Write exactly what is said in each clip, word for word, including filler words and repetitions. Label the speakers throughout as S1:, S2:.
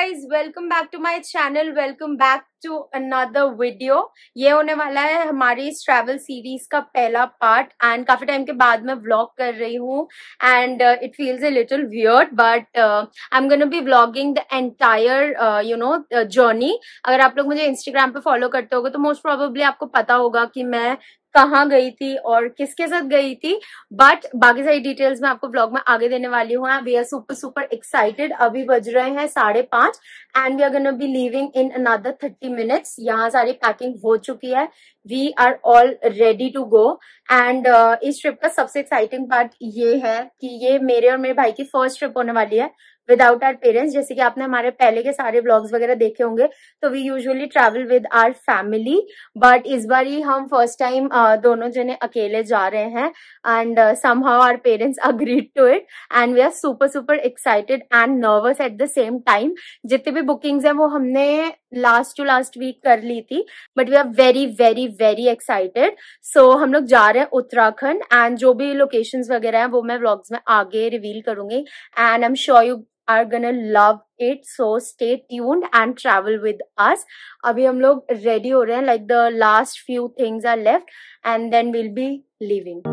S1: guys, welcome back to my channel. Welcome back to another video. ये होने वाला है हमारी इस ट्रैवल सीरीज का पहला पार्ट एंड काफी टाइम के बाद मैं व्लॉग कर रही हूँ and it feels a little weird but I am gonna be vlogging the entire you know journey. अगर आप लोग मुझे इंस्टाग्राम पे फॉलो करते होगे तो मोस्ट प्रोबेबली आपको पता होगा कि मैं कहाँ गई थी और किसके साथ गई थी, बट बाकी सारी डिटेल्स मैं आपको ब्लॉग में आगे देने वाली हूँ. We are super super excited. अभी बज रहे हैं साढ़े पांच and we are gonna be leaving in another thirty minutes. यहाँ सारी पैकिंग हो चुकी है. We are all ready to go and इस ट्रिप का सबसे एक्साइटिंग पार्ट ये है कि ये मेरे और मेरे भाई की फर्स्ट ट्रिप होने वाली है विदाउट आवर पेरेंट्स. जैसे कि आपने हमारे पहले के सारे व्लॉग्स वगैरह देखे होंगे तो we usually travel with our family, but इस बार ही हम फर्स्ट टाइम uh, दोनों जने अकेले जा रहे हैं and somehow our parents agreed to it and we are super super excited and nervous at the same time. जितनी भी बुकिंग्स हैं वो हमने लास्ट टू लास्ट वीक कर ली थी, but we are very very very excited. So हम लोग जा रहे हैं उत्तराखंड एंड जो भी लोकेशंस वगैरह हैं वो मैं व्लॉग्स में आगे रिवील करूंगी and I am sure you are gonna love it, so stay tuned and travel with us. अभी हम लोग रेडी हो रहे हैं, like the last few things are left and then we'll be leaving.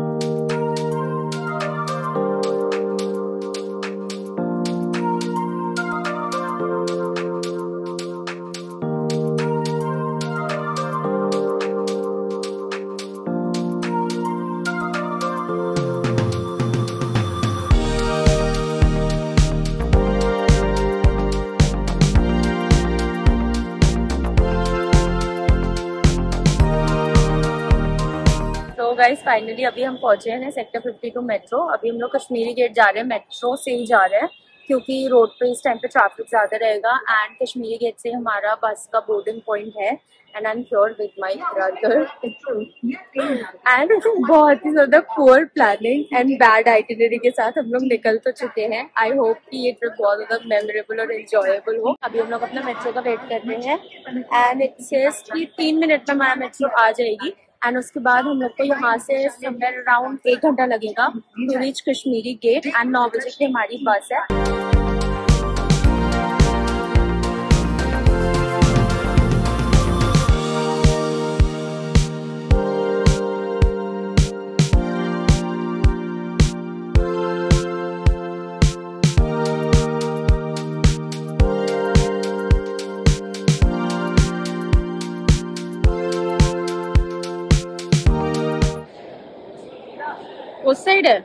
S1: Guys finally अभी हम पहुंचे हैं सेक्टर फिफ्टी टू मेट्रो. अभी हम लोग कश्मीरी गेट जा रहे हैं, मेट्रो से ही जा रहे हैं क्योंकि रोड पे इस टाइम पे ट्रैफिक ज्यादा रहेगा एंड कश्मीरी गेट से हमारा बस का बोर्डिंग पॉइंट है and I am sure with my brother and बहुत ही ज्यादा poor planning and bad itinerary के साथ हम लोग निकल तो चुके हैं. आई होप कि ये ट्रिप बहुत ज्यादा मेमोरेबल और एंजॉयबल हो. अभी हम लोग अपना मेट्रो का वेट कर रहे हैं एंड इट सेज कि तीन मिनट में हमारा मेट्रो आ जाएगी एंड उसके बाद हम लोग को यहाँ से समवेयर अराउंड एक घंटा लगेगा to reach Kashmiri gate and नौ बजे की हमारी बस है. उस साइड है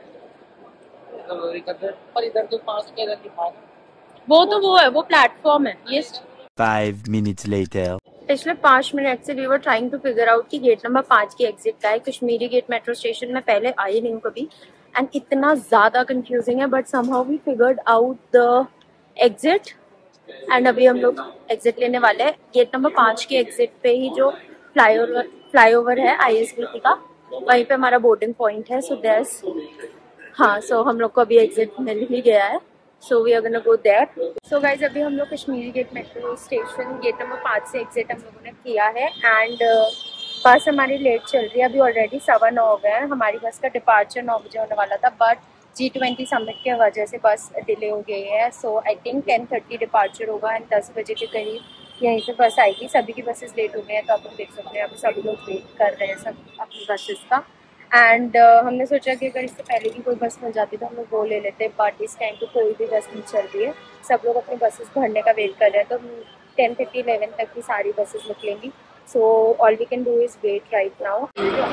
S1: पर इधर तो पास के इधर दिखा वो तो वो है वो प्लेटफॉर्म है. ये
S2: Five minutes later.
S1: पिछले पांच मिनट से we were trying to figure out कि गेट नंबर पांच की एग्जिट का है. कश्मीरी गेट मेट्रो स्टेशन में पहले आई नहीं हूँ कभी एंड इतना ज्यादा कंफ्यूजिंग है, but somehow we figured out the exit and अभी हम लोग एग्जिट लेने वाले हैं. गेट नंबर पांच के एग्जिट पे ही जो फ्लाईओवर फ्लाईओवर है आई एस बी टी का, वहीं पे हमारा बोर्डिंग पॉइंट है. सो देयर्स हाँ सो हम लोग को अभी एग्जिट मिल ही गया है. So we are gonna go there. So guys अभी हम लोग Kashmiri gate metro station gate number पाँच से एग्जिट हम लोगों ने किया है एंड uh, बस हमारी लेट चल रही है. अभी ऑलरेडी सवा नौ हो गए हैं. हमारी बस का डिपार्चर नौ बजे होने वाला था बट जी ट्वेंटी समिट के वजह से बस डिले हो गई है. So I think ten thirty departure होगा एंड दस बजे के करीब यहीं पे बस आएगी. सभी की बसेस लेट हो गए हैं तो आप लोग देख सकते हैं अभी सभी लोग वेट कर रहे हैं सब अपनी बसेस का एंड uh, हमने सोचा कि अगर इससे पहले की कोई बस मिल जाती तो हम लोग वो ले लेते, बट इस टाइम तो कोई भी बस नहीं चल रही है. सब लोग अपनी बसेस भरने का वेट कर रहे हैं तो टेन फिफ्टी इलेवन तक की सारी बसेस निकलेंगी. So all we can do is wait right now.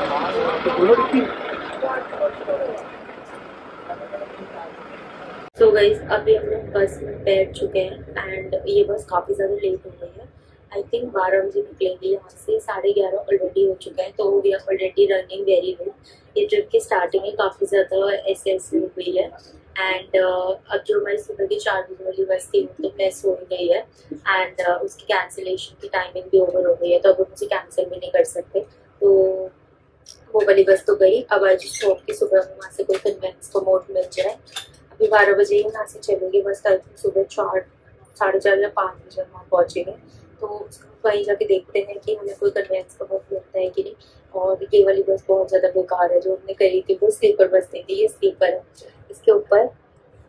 S1: So guys अभी हम लोग बस में बैठ चुके हैं एंड ये बस काफ़ी ज़्यादा लेट हो गई है. आई थिंक बारह बजे निकलेंगे यहाँ से. साढ़े ग्यारह ऑलरेडी हो चुका है तो we are already running very well. ये ट्रिप की स्टार्टिंग में काफ़ी ज़्यादा ऐसे ऐसे हो गई है एंड uh, अब जो हमारी सुबह की चार बजे वाली बस थी तो मिस हो गई है एंड uh, उसकी कैंसिलेशन की टाइमिंग भी ओवर हो गई है तो अब मुझे कैंसिल भी नहीं कर सकते. तो वो वाली बस तो गई. अब आज शॉप की सुबह वहाँ से कोई कन्वेंस का मोड मिल जाए. अभी बारह बजे ही यहाँ से चलेगी बस. कल सुबह चार साढ़े चार या पाँच बजे वहाँ पहुँचेंगे तो वहीं जाके देखते हैं कि हमें कोई कन्वेंस का मोड मिलता है कि नहीं. और ये वाली बस बहुत ज़्यादा बेकार है जो हमने करी थी, वो स्लीपर बस नहीं थी, ये स्लीपर है. इसके ऊपर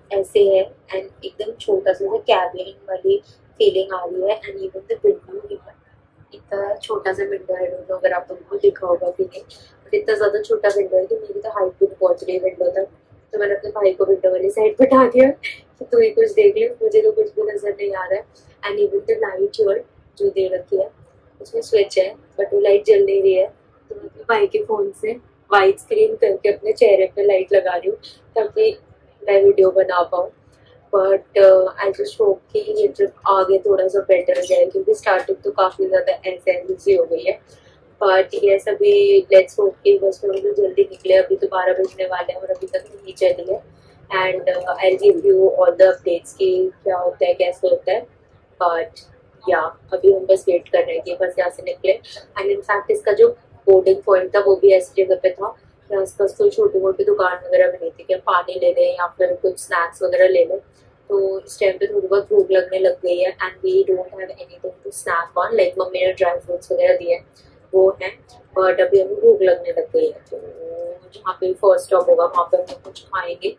S1: ऐसे है एंड एकदम छोटा सा कैबिन वाली फीलिंग आ रही है एंड इवन द विंडो इतना छोटा सा विंडो है अगर आप लोगों को दिखा होगा कि नहीं बट इतना ज्यादा छोटा विंडो है कि मेरी तो हाइट भी नहीं पहुंच रही है विंडो तक तो मैंने अपने भाई को विंडो वाली साइड बैठा दिया कि तू ही कुछ देख ले मुझे तो कुछ भी नजर नहीं आ रहा है एंड इवन द लाइट जो दे रखी है उसमें स्विच है बट वो लाइट जल नहीं रही है तो मैं अपने भाई के फोन से वाइट स्क्रीन करके अपने चेहरे पे लाइट लगा रही हूँ ताकि मैं वीडियो बना पाऊँ बट आई जस्ट होप कि ये ट्रिप आगे थोड़ा सा बेटर जाए क्योंकि स्टार्टिंग तो काफ़ी ज़्यादा ऐसे सी हो गई है बट ये सभी लेट्स होप कि बस थोड़ा सा जल्दी निकले अभी तो बारह बजने वाले हैं और अभी तक नहीं चली है and I give you all the updates कि क्या होता है कैसे होता है बट या अभी हम बस वेट कर रहे हैं कि बस यहाँ से निकले एंड इनफैक्ट इसका जो बोर्डिंग पॉइंट था वो भी ऐसी जगह पे था कि आसपास कोई छोटी मोटी दुकान वगैरह भी नहीं थी कि पानी ले लें या फिर कुछ स्नैक्स वगैरह ले लें तो इस टाइम पे थोड़ी बहुत भूख लगने लग गई है and we don't have anything to snack on like mummy ने ड्राई फ्रूट्स वगैरह दिए वो हैं बट अभी हमें भूख लगने लग गई है तो जहाँ पे फर्स्ट स्टॉप होगा वहाँ पे हम कुछ खाएंगे।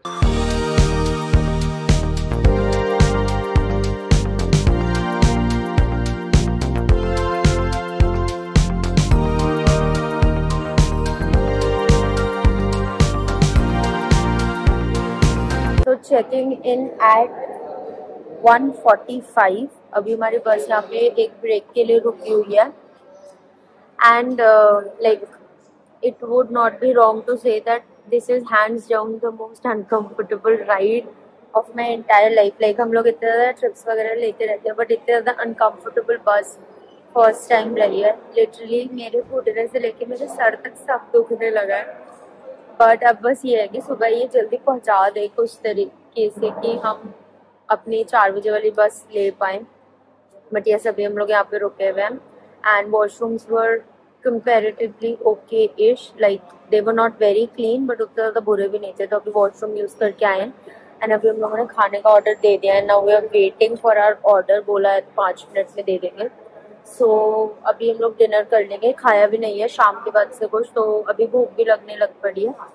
S1: Checking in at one forty five अभी हमारी बस यहाँ पे एक ब्रेक के लिए रुकी हुई है and like it would not be wrong to say that this is hands down the most uncomfortable ride of my entire life like हम लोग इतने ज़्यादा ट्रिप्स वगैरह लेते रहते हैं बट इतने ज़्यादा अनकम्फर्टेबल बस फर्स्ट टाइम रही है लिटरली मेरे घुटने से लेके मेरे सर तक सब दुखने लगा है बट अब बस ये है कि सुबह ये जल्दी पहुंचा दे कुछ तरीके से कि हम अपनी चार बजे वाली बस ले पाए बट ये सभी हम लोग यहाँ पे रुके हुए हैं and washrooms were comparatively okay ish like they were not very clean but उतना ज़्यादा बुरे भी नहीं थे तो अभी वॉशरूम यूज़ करके आए हैं एंड अभी हम लोगों ने खाने का ऑर्डर दे दिया है now we are waiting for our order बोला है पाँच मिनट में दे देंगे सो so, अभी हम लोग डिनर कर लेंगे खाया भी नहीं है शाम के बाद से कुछ तो अभी भूख भी लगने लग पड़ी है।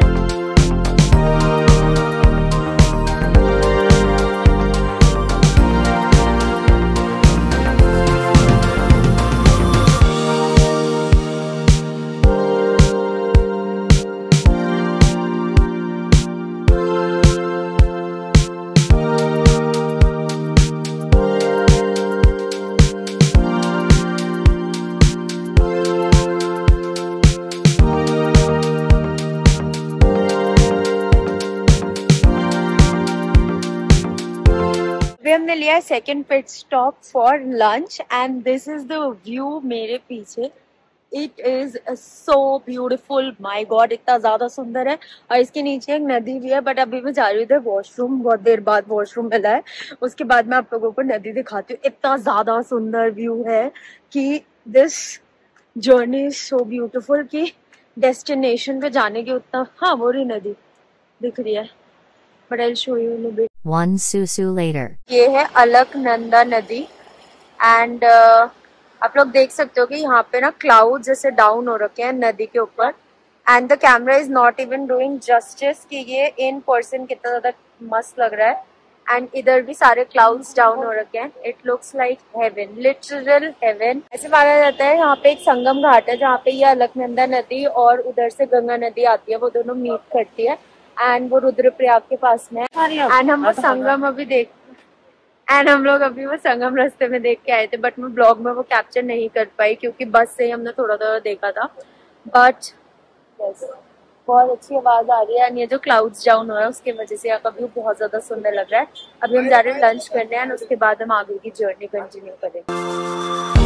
S1: हमने लिया है second pit stop for lunch and this is the view मेरे पीछे it is so beautiful my god इतना ज्यादा सुंदर है और इसके नीचे एक नदी भी है बट अभी मैं जा रही हूँ वॉशरूम बहुत देर बाद वॉशरूम मिला है उसके बाद मैं आप लोगों को नदी दिखाती हूँ इतना ज्यादा सुंदर व्यू है कि this journey is so beautiful कि डेस्टिनेशन पे जाने के उतना हाँ वो रही नदी दिख रही है but I will show you in a bit.
S3: One susu later.
S1: ये है अलकनंदा नदी एंड uh, आप लोग देख सकते हो कि यहाँ पे ना क्लाउड जैसे डाउन हो रखे हैं नदी के ऊपर and the camera is not even doing justice कि ये इन पर्सन कितना ज्यादा मस्त लग रहा है एंड इधर भी सारे क्लाउड्स डाउन हो रखे हैं it looks like heaven literal heaven ऐसे माना जाता है। यहाँ पे एक संगम घाट है जहाँ पे ये अलकनंदा नदी और उधर से गंगा नदी आती है वो दोनों मीट करती है एंड वो रुद्रप्रयाग के पास में एंड हम वो संगम अभी देख एंड हम लोग अभी वो संगम रास्ते में देख के आए थे बट मैं ब्लॉग में वो कैप्चर नहीं कर पाई क्योंकि बस से ही हमने थोड़ा थोड़ा देखा था बट yes, बहुत अच्छी आवाज आ रही है एंड ये जो क्लाउड्स डाउन हो रहा है उसकी वजह से यहाँ का व्यू बहुत ज्यादा सुंदर लग रहा है। अभी हम जा रहे हैं लंच करने एंड उसके बाद हम आगे की जर्नी कंटिन्यू करेंगे।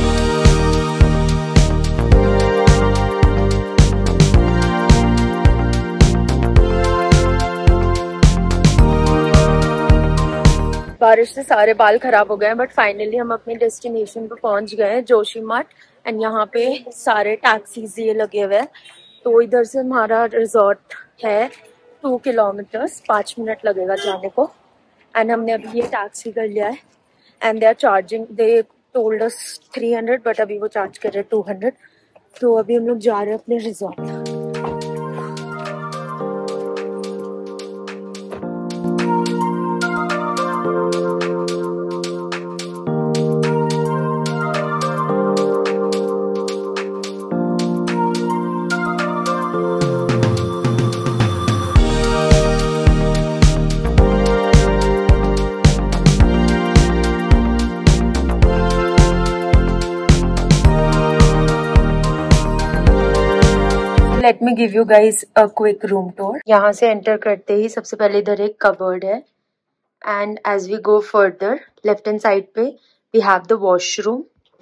S1: बारिश से सारे बाल खराब हो गए हैं बट फाइनली हम अपने डेस्टिनेशन पे पहुंच गए हैं जोशीमठ एंड यहाँ पे सारे टैक्सीज ये लगे हुए हैं तो इधर से हमारा रिजॉर्ट है टू किलोमीटर्स पाँच मिनट लगेगा जाने को एंड हमने अभी ये टैक्सी कर लिया है and they are charging they told us three hundred but अभी वो चार्ज कर रहे हैं टू हंड्रेड तो अभी हम लोग जा रहे हैं अपने resort. Let me give you guys a quick room tour. यहाँ से एंटर करते ही सबसे पहले इधर एक कबर्ड है and as we go further left hand side पे we have the washroom.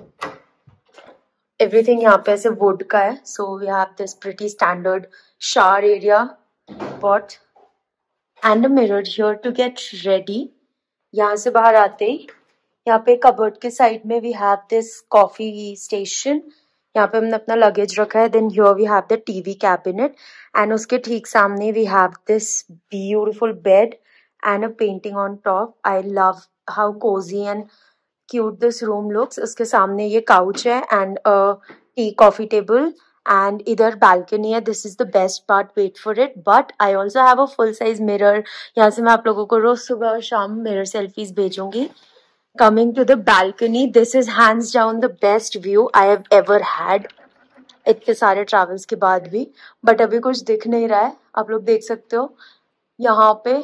S1: Everything यहाँ पे ऐसे वुड का है, so we have this pretty standard shower area pot and a mirror here to get ready. यहाँ से बाहर आते ही यहाँ पे कबर्ड के साइड में we have this coffee station, यहाँ पे हमने अपना लगेज रखा है। Then here we have the TV cabinet and उसके ठीक सामने we have this beautiful bed and a painting on top. I love how cosy and cute this room looks. उसके सामने ये काउच है and tea coffee table and इधर balcony है। This is the best part, wait for it, but I also have a full size mirror. यहाँ से मैं आप लोगों को रोज सुबह और शाम मिरर सेल्फीज भेजूंगी। Coming to the balcony, this is hands down the best view I have ever had. इतने सारे ट्रैवल्स के बाद भी, बट अभी कुछ दिख नहीं रहा है। आप लोग देख सकते हो यहाँ पे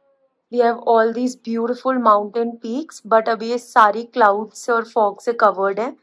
S1: we have all these beautiful mountain peaks, but अभी ये सारी क्लाउड से और फॉग से कवर्ड है।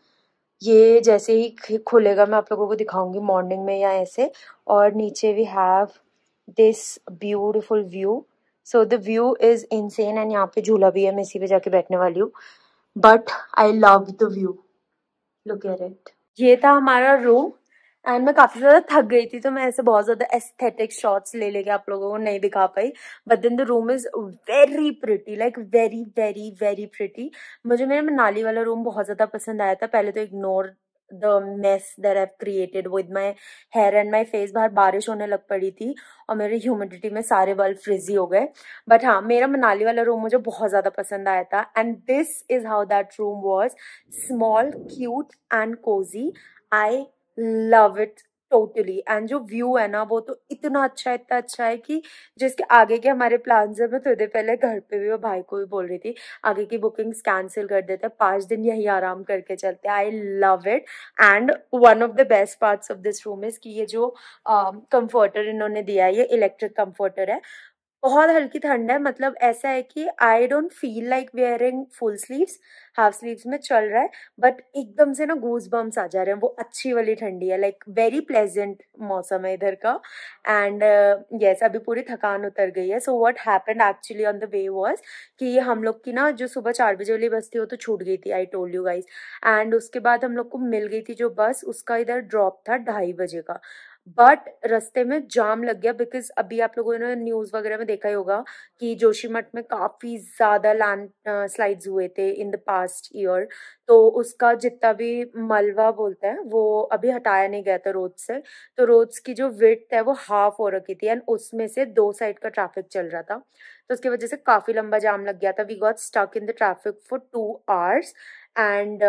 S1: ये जैसे ही खुलेगा मैं आप लोगों को दिखाऊंगी मॉर्निंग में या ऐसे। और नीचे we have this beautiful view. So the view is insane and यहाँ पे झूला भी है, मैं इसी पे जाके बैठने वाली हूँ। But I love the view. Look at it. ये था हमारा रूम एंड मैं काफी ज्यादा थक गई थी, तो मैं ऐसे बहुत ज्यादा एस्थेटिक शॉट्स ले लेके आप लोगों को नहीं दिखा पाई। But then the room is very pretty, like very very very pretty. मुझे मेरा मनाली वाला रूम बहुत ज्यादा पसंद आया था। पहले तो ignore the mess that I created with my hair and my face. बाहर बारिश होने लग पड़ी थी और मेरे ह्यूमिडिटी में सारे बाल फ्रिजी हो गए। बट हाँ, मेरा मनाली वाला रूम मुझे बहुत ज्यादा पसंद आया था and this is how that room was, small cute and cosy. I love it totally. And जो व्यू है ना वो तो इतना अच्छा है, इतना अच्छा है कि जिसके आगे के हमारे प्लान्स है, मैं थोड़ी देर पहले घर पे भी और भाई को भी बोल रही थी आगे की बुकिंग्स कैंसिल कर देते हैं, पांच दिन यही आराम करके चलते हैं। I love it. And one of the best parts of this room is कि ये जो कंफर्टर इन्होंने दिया है, ये इलेक्ट्रिक कंफर्टर है। बहुत हल्की ठंड है, मतलब ऐसा है कि I don't feel like wearing full sleeves, half sleeves में चल रहा है, बट एकदम से ना गूज बम्स आ जा रहे हैं। वो अच्छी वाली ठंडी है, लाइक वेरी प्लेजेंट मौसम है इधर का। एंड यस, अभी पूरी थकान उतर गई है। So what happened actually on the way was कि हम लोग की ना जो सुबह चार बजे वाली बस थी वो तो छूट गई थी, I told you guys. And उसके बाद हम लोग को मिल गई थी जो बस, उसका इधर ड्रॉप था ढाई बजे का। बट रास्ते में जाम लग गया, बिकॉज अभी आप लोगों ने न्यूज वगैरह में देखा ही होगा कि जोशीमठ में काफी ज्यादा लैंड स्लाइड्स हुए थे इन द पास्ट ईयर। तो उसका जितना भी मलबा बोलते हैं वो अभी हटाया नहीं गया था रोड से। तो रोड्स की जो विड्थ है वो हाफ हो रखी थी एंड उसमें से दो साइड का ट्रैफिक चल रहा था, तो उसकी वजह से काफी लंबा जाम लग गया था। We got stuck in the traffic for two hours and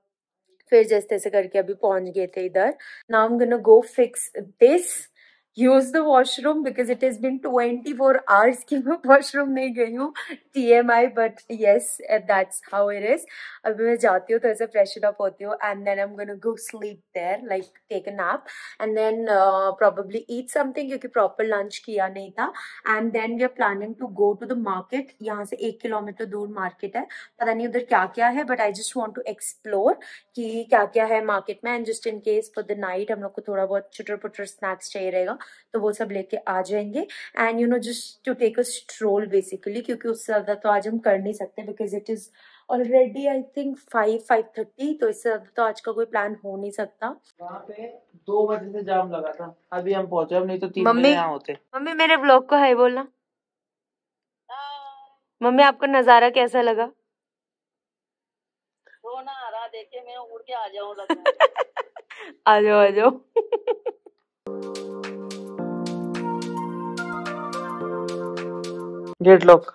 S1: फिर जैसे तैसे करके अभी पहुंच गए थे इधर। Now I am gonna go fix this, use the washroom, because it is been twenty four hours की मैं वॉशरूम नहीं गई हूँ। T M I, but yes that's how it is. अभी मैं जाती हूँ तो ऐसे फ्रेशन अप होती हूँ and then I am gonna go sleep there, like take a nap and then probably eat something, क्योंकि प्रॉपर लंच किया नहीं था। And then we are planning to go to the market. यहाँ से एक kilometre दूर मार्केट है, पता नहीं उधर क्या क्या है, but I just want to explore कि क्या क्या है मार्केट में। And just in case for the night हम लोग को थोड़ा बहुत चुटर पुटर स्नैक्स चाहिए रहेगा, तो वो सब लेके आ जाएंगे। And you know just to take a stroll basically, क्योंकि उससे ज्यादा तो आज हम कर नहीं सकते, because it is already I think five five thirty, तो इससे ज्यादा तो आज का कोई प्लान हो नहीं सकता।
S3: वहाँ पे दो बजे से जाम लगा था, अभी हम पहुंचे, अब नहीं तो तीन
S1: मम्मी
S3: बजे यहाँ होते।
S1: मम्मी मेरे ब्लॉग को हाय बोलना। मम्मी आपको नजारा कैसा लगा?
S4: रोना आ रहा देखे, मैं उड़ के आ जाऊं लग
S1: आ जाओ आ जाओ।
S3: Gate lock.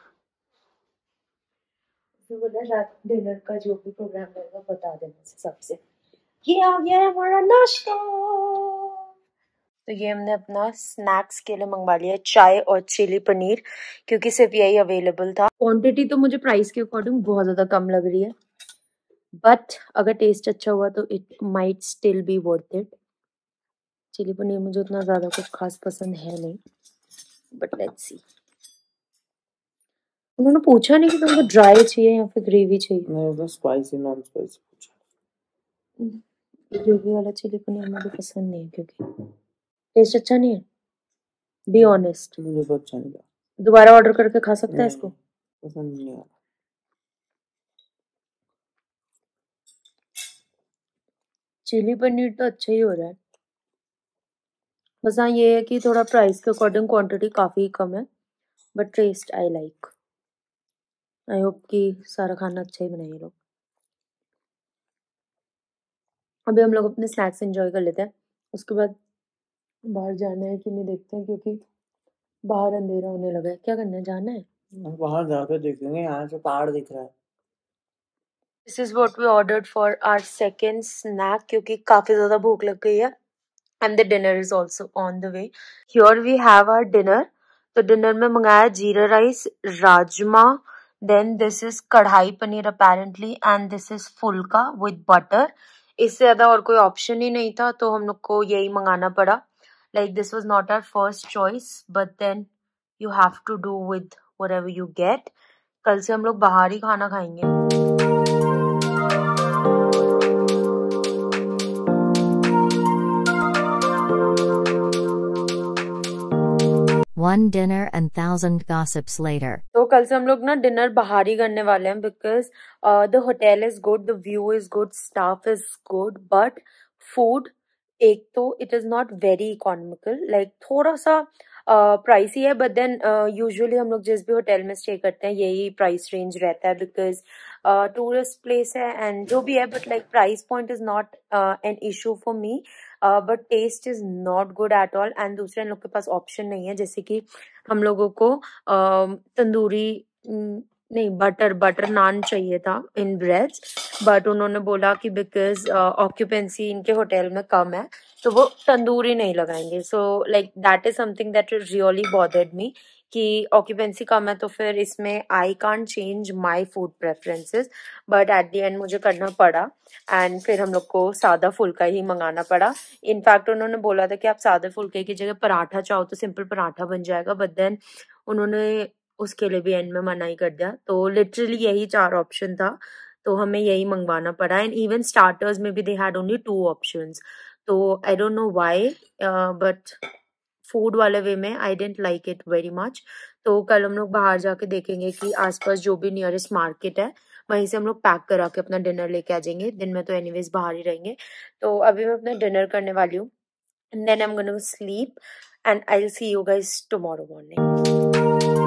S1: बोला रात डिनर का जो भी प्रोग्राम रहेगा बता देना सबसे। ये आ गया है हमारा नाश्ता। तो ये हमने अपना स्नैक्स के लिए मंगवा लिया, चाय और चिली पनीर, क्योंकि सिर्फ यही अवेलेबल था। क्वांटिटी तो मुझे प्राइस के अकॉर्डिंग बहुत ज्यादा कम लग रही है, बट अगर टेस्ट अच्छा हुआ तो it might still be worth it. Chilli paneer मुझे उतना ज्यादा कुछ खास पसंद है नहीं, बट लेट्स सी। उन्होंने पूछा नहीं कि तुमको ड्राई चाहिए या फिर ग्रेवी चाहिए?
S3: नहीं, बस स्पाइसी नॉन स्पाइसी पूछा।
S1: ग्रेवी वाला चिली पनीर मुझे पसंद नहीं है, क्योंकि टेस्ट अच्छा नहीं है? Be honest.
S3: मुझे बहुत अच्छा नहीं लगा।
S1: दोबारा ऑर्डर करके खा सकता है इसको?
S3: पसंद नहीं आया।
S1: चिली पनीर तो अच्छा ही हो रहा है, बस हाँ ये है कि थोड़ा प्राइस के अकॉर्डिंग क्वांटिटी काफ़ी कम है, but taste I like. I hope कि सारा खाना अच्छा ही बनाए लोग। अभी हम लोग अपने स्नैक्स एंजॉय कर लेते हैं, उसके बाद बाहर जाना है कि नहीं देखते हैं, क्योंकि बाहर अंधेरा होने लगा है। क्या करना है, जाना है?
S3: बाहर जाकर देखेंगे, यहाँ से पहाड़ दिख रहा है।
S1: This is what we ordered for our second snack, क्योंकि काफ़ी ज़्यादा भूख लग गई है and the dinner is also on the way. Here we have our dinner. तो डिनर में मंगाया jeera rice, rajma, then this is kadai paneer apparently, and this is phulka with butter. इससे ज़्यादा और कोई ऑप्शन ही नहीं था, तो हम लोग को यही मंगाना पड़ा। Like this was not our first choice, but then you have to do with whatever you get. कल से हम लोग बाहर ही खाना खाएंगे।
S5: One dinner and thousand gossips later.
S1: तो कल से हम लोग ना डिनर बाहर ही करने वाले हैं, because the hotel is good, the view is good, staff is good, but food एक तो it is not very economical, like थोड़ा सा प्राइसी uh, है, बट देन यूजुअली हम लोग जिस भी होटल में स्टे करते हैं यही प्राइस रेंज रहता है, बिकॉज टूरिस्ट प्लेस है एंड जो भी है, but like price point is not an issue for me, but taste is not good at all. And दूसरे इन लोग के पास ऑप्शन नहीं है, जैसे कि हम लोगों को uh, तंदूरी नहीं बटर बटर नान चाहिए था इन ब्रेड्स, बट उन्होंने बोला कि बिकॉज ऑक्यूपेंसी इनके होटल में कम है तो वो तंदूरी नहीं लगाएंगे। So like that is something that really bothered me कि ऑक्यूपेंसी कम है, तो फिर इसमें I can't change my food preferences, but at the end मुझे करना पड़ा एंड फिर हम लोग को सादा फुल्का ही मंगाना पड़ा। इनफैक्ट उन्होंने बोला था कि आप सादा फुल्के की जगह पराठा चाहो तो सिंपल पराठा बन जाएगा, बट देन उन्होंने उसके लिए भी एंड में मना ही कर दिया। तो लिटरली यही चार ऑप्शन था, तो हमें यही मंगवाना पड़ा। एंड इवन स्टार्टर्स में भी they had only two options, तो I don't know why, but food वाले वे में I didn't like it very much. तो कल हम लोग बाहर जाके देखेंगे कि आसपास जो भी नियरेस्ट मार्केट है वहीं से हम लोग पैक करा के अपना डिनर लेके आ जाएंगे। दिन में तो एनीवेज बाहर ही रहेंगे। तो अभी मैं अपना डिनर करने वाली हूँ and then I am gonna sleep and I will see you guys tomorrow morning.